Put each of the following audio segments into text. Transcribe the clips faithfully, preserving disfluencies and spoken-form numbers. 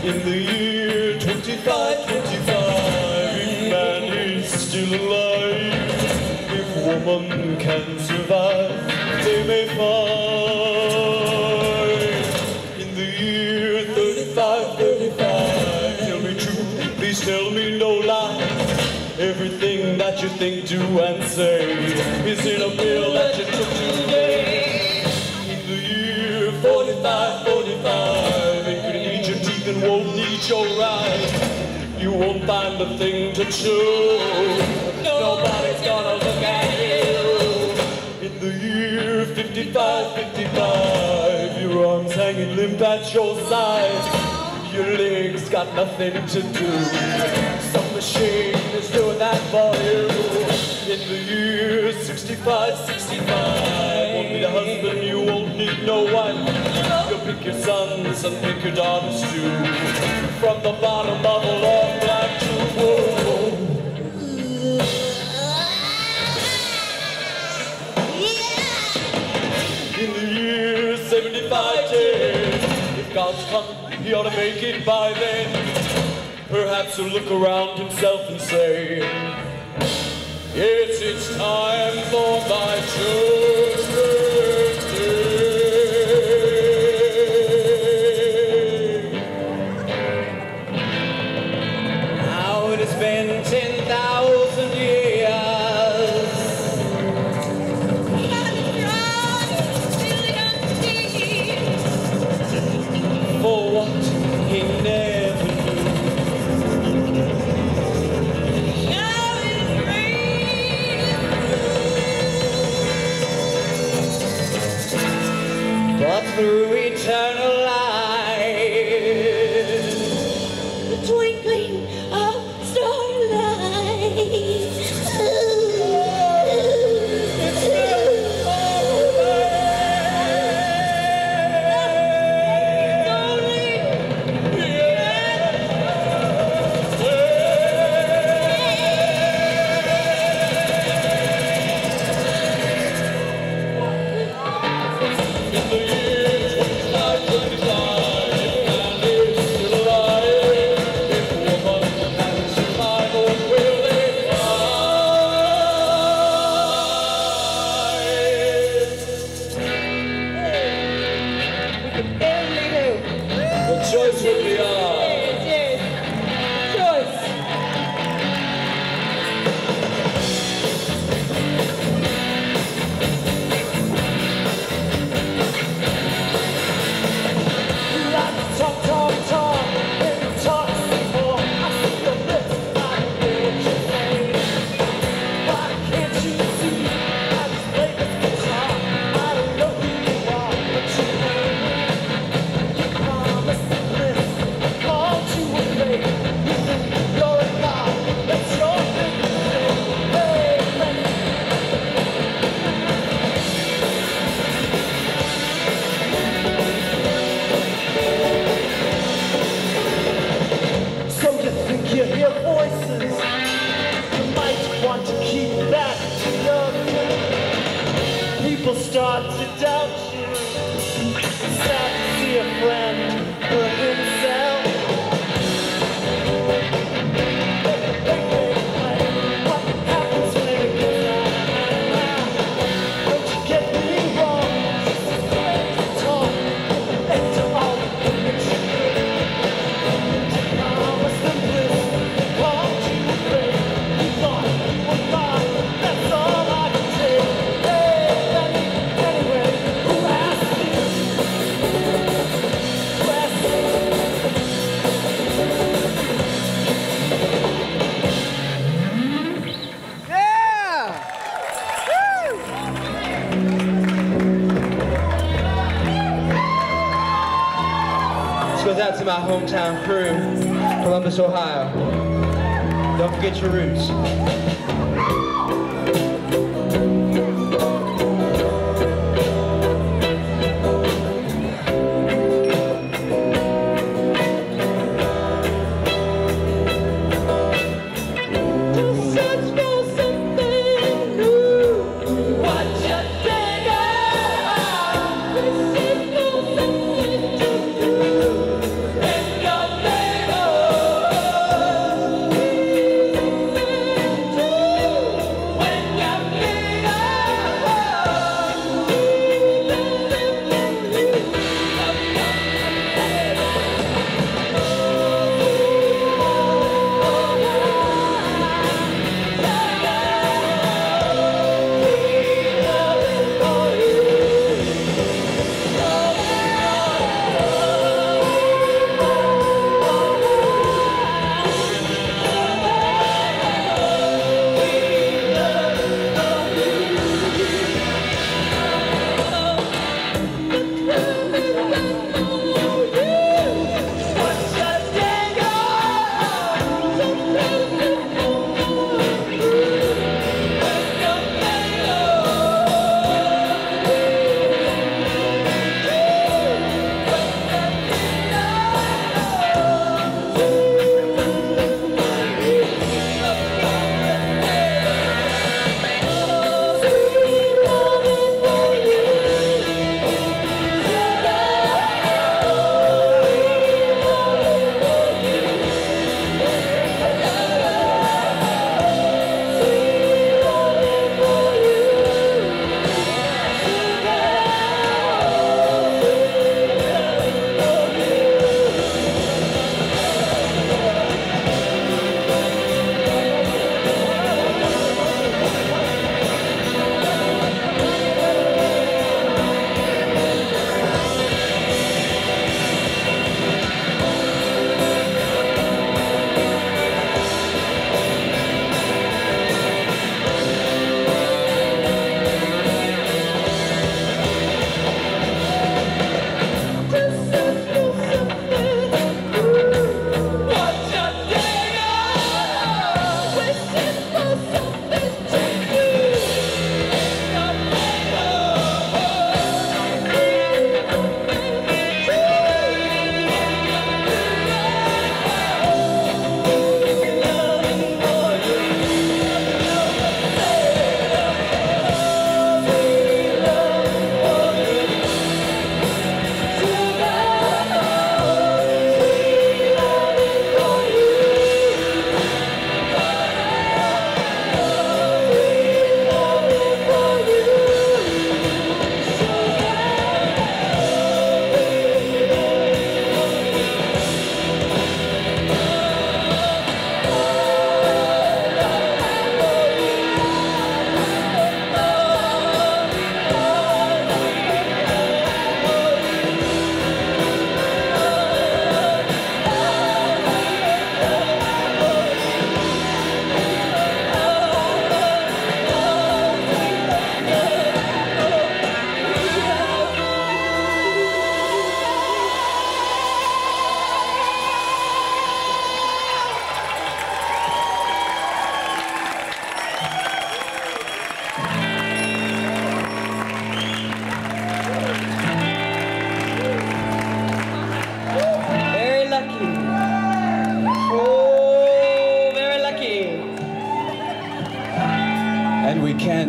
In the year twenty-five twenty-five, if man is still alive, if woman can survive, they may find. In the year thirty-five thirty-five, tell me true, please tell me no lie. Everything that you think, do and say is in a bill that you took today. In the year forty-five forty-five, it could eat your teeth and won't eat your eyes. You won't find a thing to chew. Nobody's gonna look at you. In the year fifty-five fifty-five, your arms hanging limp at your sides. Your legs got nothing to do. Some machine is doing that for you. In the year sixty-five sixty-five, won't need a husband, you won't need no wife. You'll pick your sons and pick your daughters too, from the bottom of a long black tube. In the year seventy-five ten, if God's coming, he ought to make it by then. Perhaps he'll look around himself and say, yes, it's time for my judgment day. Now it has been ten thousand years. For what he never knew. But through eternal light, the twinkling of starlight, choice would be ours. Yes, yes. Choice. You like to talk, talk, talk, and talk some more. I see your lips, I hear what you say. Why can't you see? I just play this guitar. I don't know who you are, but you know me. You promised me bliss, called you a fake. You think you're a god, that's your big thing. Hey, let's So you think you hear voices? You might want to keep that to yourself. People start to doubt you. Sad to see a friend hurt himself. What happens when it gets out? Don't you get me wrong? She's afraid to talk and to all the things you do. Promise them bliss, they called you a fake. You thought you were fine, that's all I can take. Hey, anyway, who asked you? Who asked you? This goes out to my hometown crew, Columbus, Ohio. Don't forget your roots. Search for something new. What you think of? Search for something to do. In your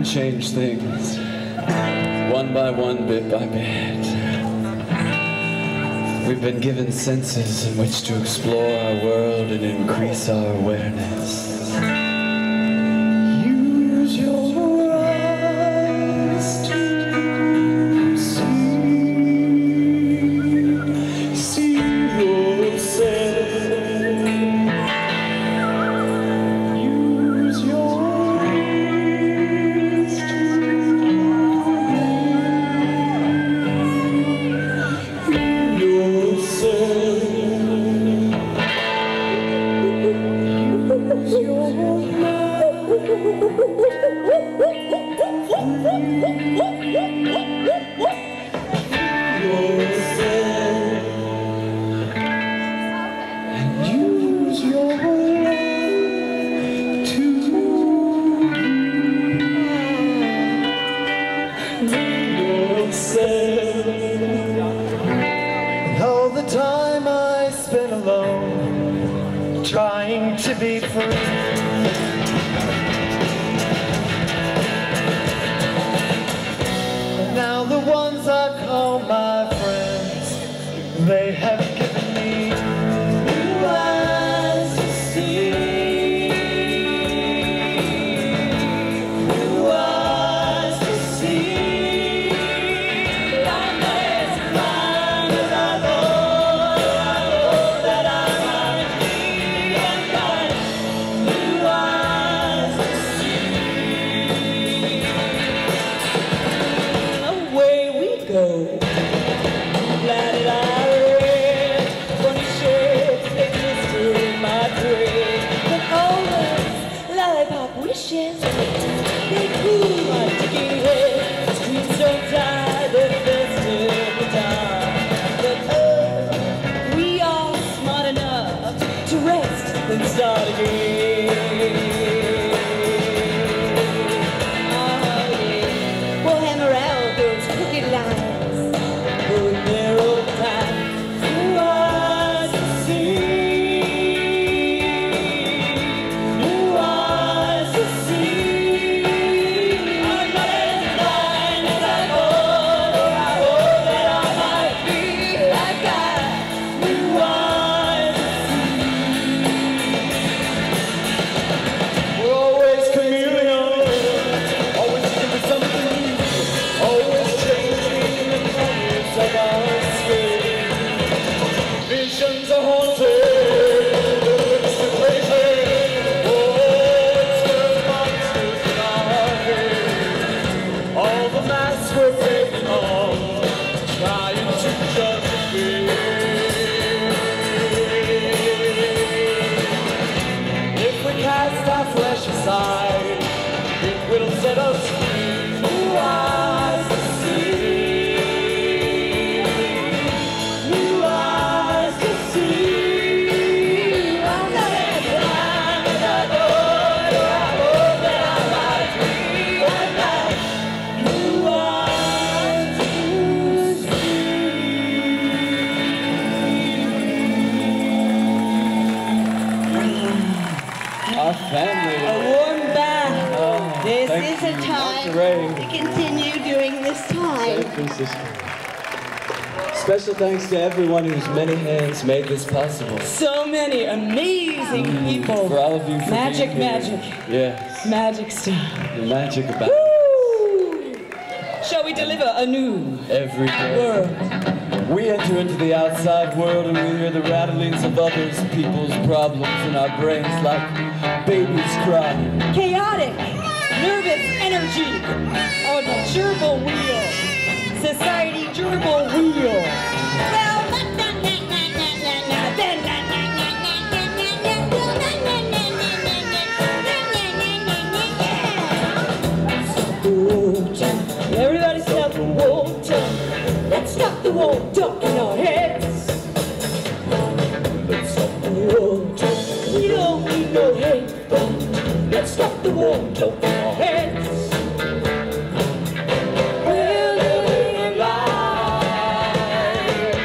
can change things, one by one, bit by bit. We've been given senses in which to explore our world and increase our awareness. Use your eyes to see, see yourself. Use your ears to all the time I spent alone, trying to be free. And now the ones I call my friends, they have given me new eyes to see. New eyes to see. They cool my ticking head, screams don't die, the best of the time. But oh, we are smart enough to rest and start again. Oh yeah, we'll hammer out those crooked lines, those narrow paths. New eyes to see. Visions are haunted, it's the crazy. Oh, it's the monsters in our head. All the masks we're taking on, trying to just be. If we cast our flesh aside, it will set us free. New eyes to see. Our family. A warm bath. Oh, this thank is a you, time Monterey. to continue doing this time. Thank you, sister. Special thanks to everyone whose many hands made this possible. So many amazing Mm, people. For all of you for Magic, being here. magic. Yes. Magic stuff. The magic about Woo! Shall we deliver a new every day. world? We enter into the outside world and we hear the rattlings of others people's problems in our brains like babies crying. Chaotic, nervous energy on the gerbil wheel. Society gerbil wheel. Well, everybody stop the water. Let's stop the water in our heads. Let's stop the water. We don't need no hate, but let's stop the water in our heads. We're living a lie.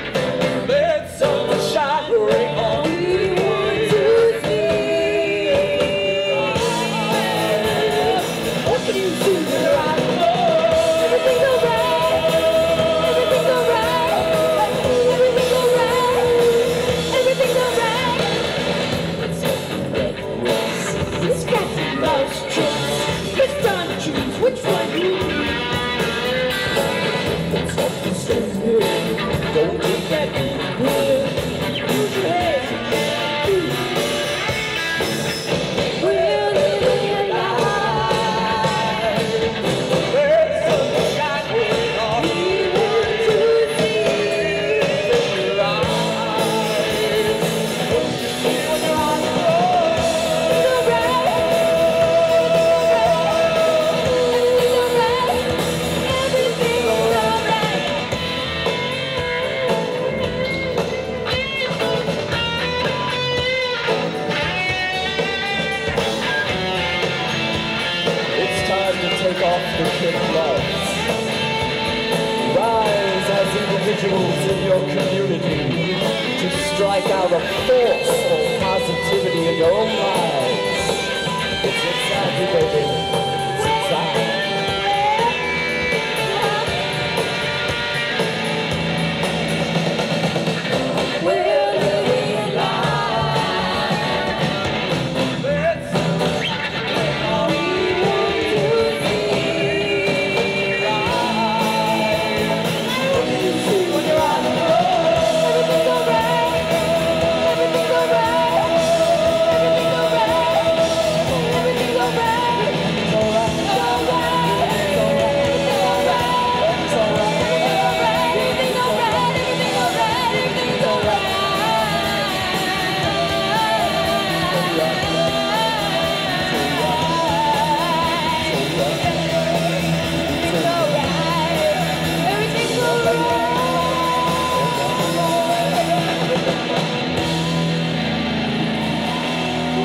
Take off the kid gloves. Rise as individuals in your community to strike out a force for positivity in your own lives. It's inside you, baby. It's inside.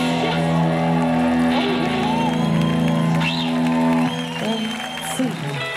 See you.